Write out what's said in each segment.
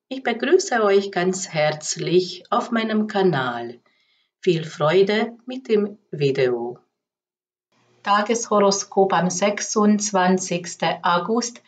Ich begrüße euch ganz herzlich auf meinem Kanal. Viel Freude mit dem Video. Tageshoroskop am 26. August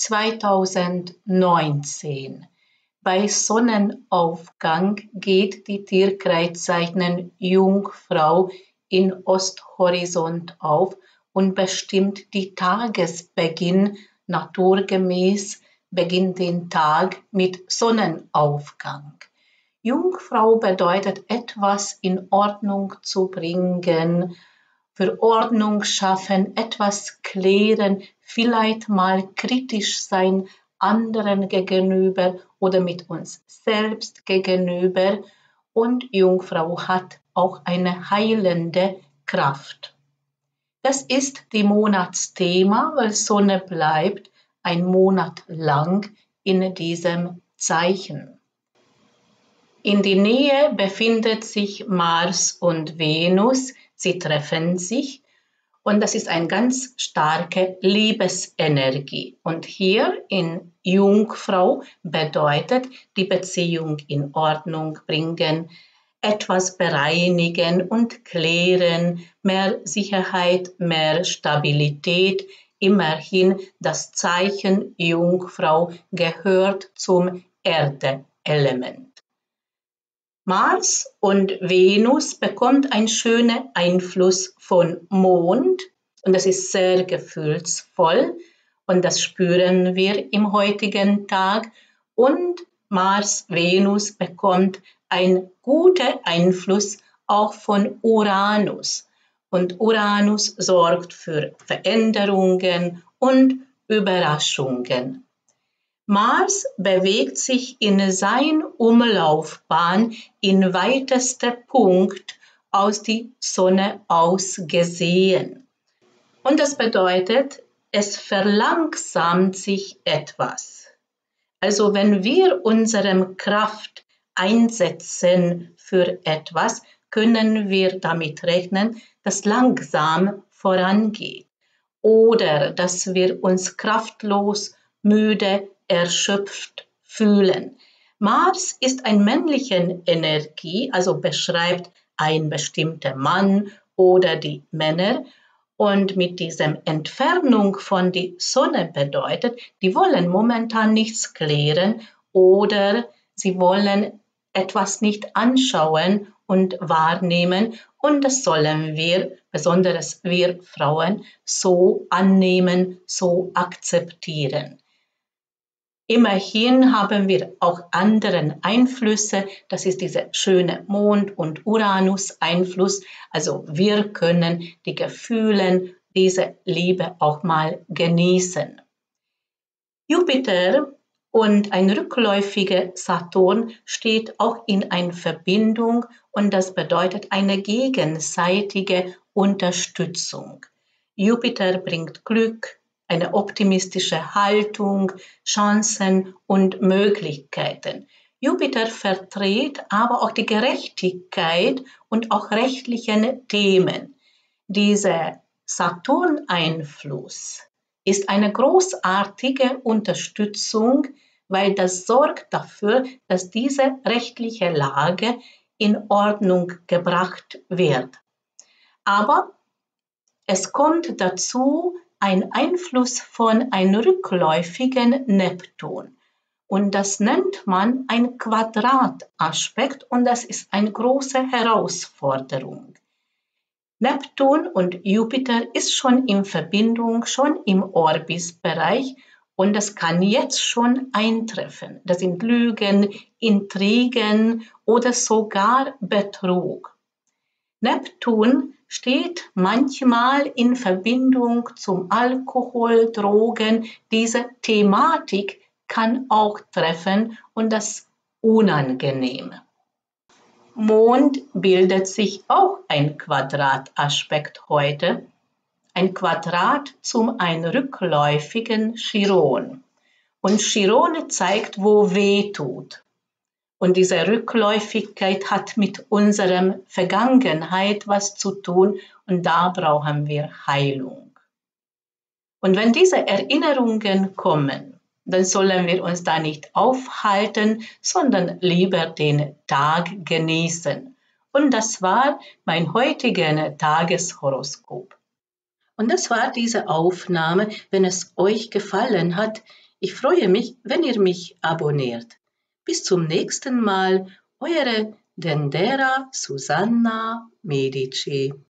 2019. Bei Sonnenaufgang geht die Tierkreiszeichen Jungfrau in Osthorizont auf und bestimmt die Tagesbeginn. Naturgemäß beginnt den Tag mit Sonnenaufgang. Jungfrau bedeutet etwas in Ordnung zu bringen, für Ordnung schaffen, etwas klären, vielleicht mal kritisch sein anderen gegenüber oder mit uns selbst gegenüber. Und Jungfrau hat auch eine heilende Kraft. Das ist die Monatsthema, weil Sonne bleibt ein Monat lang in diesem Zeichen. In der Nähe befindet sich Mars und Venus. Sie treffen sich und das ist eine ganz starke Liebesenergie. Und hier in Jungfrau bedeutet die Beziehung in Ordnung bringen, etwas bereinigen und klären, mehr Sicherheit, mehr Stabilität. Immerhin, das Zeichen Jungfrau gehört zum Erdeelement. Mars und Venus bekommt einen schönen Einfluss von Mond und das ist sehr gefühlsvoll und das spüren wir im heutigen Tag. Und Mars-Venus bekommt einen guten Einfluss auch von Uranus. Und Uranus sorgt für Veränderungen und Überraschungen. Mars bewegt sich in seiner Umlaufbahn in weitester Punkt aus der Sonne aus gesehen. Und das bedeutet, es verlangsamt sich etwas. Also wenn wir unsere Kraft einsetzen für etwas, können wir damit rechnen, dass langsam vorangeht oder dass wir uns kraftlos, müde, erschöpft fühlen. Mars ist eine männliche Energie, also beschreibt ein bestimmter Mann oder die Männer. Und mit dieser Entfernung von der Sonne bedeutet, die wollen momentan nichts klären oder sie wollen etwas nicht anschauen und wahrnehmen. Und das sollen wir, besonders wir Frauen, so annehmen, so akzeptieren. Immerhin haben wir auch andere Einflüsse, das ist dieser schöne Mond- und Uranus-Einfluss. Also wir können die Gefühle, diese Liebe auch mal genießen. Jupiter und ein rückläufiger Saturn steht auch in einer Verbindung und das bedeutet eine gegenseitige Unterstützung. Jupiter bringt Glück, eine optimistische Haltung, Chancen und Möglichkeiten. Jupiter vertritt aber auch die Gerechtigkeit und auch rechtliche Themen. Dieser Saturn-Einfluss ist eine großartige Unterstützung, weil das sorgt dafür, dass diese rechtliche Lage in Ordnung gebracht wird. Aber es kommt dazu ein Einfluss von einem rückläufigen Neptun. Und das nennt man ein Quadrataspekt und das ist eine große Herausforderung. Neptun und Jupiter ist schon in Verbindung, schon im Orbisbereich und das kann jetzt schon eintreffen. Das sind Lügen, Intrigen oder sogar Betrug. Neptun steht manchmal in Verbindung zum Alkohol, Drogen. Diese Thematik kann auch treffen und das unangenehm. Mond bildet sich auch ein Quadrataspekt heute. Ein Quadrat zum einen rückläufigen Chiron. Und Chiron zeigt, wo weh tut. Und diese Rückläufigkeit hat mit unserer Vergangenheit was zu tun und da brauchen wir Heilung. Und wenn diese Erinnerungen kommen, dann sollen wir uns da nicht aufhalten, sondern lieber den Tag genießen. Und das war mein heutiges Tageshoroskop. Und das war diese Aufnahme. Wenn es euch gefallen hat, ich freue mich, wenn ihr mich abonniert. Bis zum nächsten Mal, eure Dendera Susanna Medici.